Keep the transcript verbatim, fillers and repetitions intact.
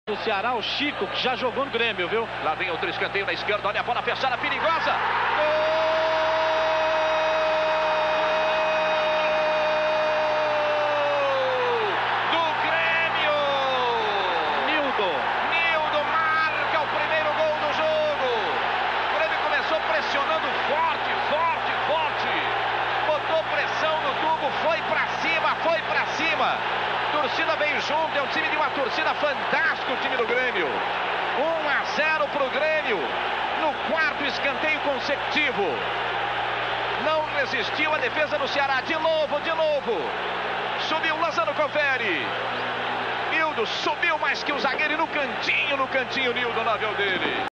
Do Ceará, o Chico, que já jogou no Grêmio, viu? Lá vem outro escanteio na esquerda, olha a bola fechada, perigosa. Gol! Do Grêmio! Nildo. Nildo marca o primeiro gol do jogo. O Grêmio começou pressionando forte, forte, forte. Botou pressão no tubo, foi pra cima, foi pra cima. Torcida veio junto, é um time de uma torcida fantástica, o time do Grêmio. um a zero pro Grêmio, no quarto escanteio consecutivo. Não resistiu a defesa do Ceará, de novo, de novo. Subiu, Lozano confere. Nildo subiu mais que o zagueiro e no cantinho, no cantinho, Nildo, na vez dele.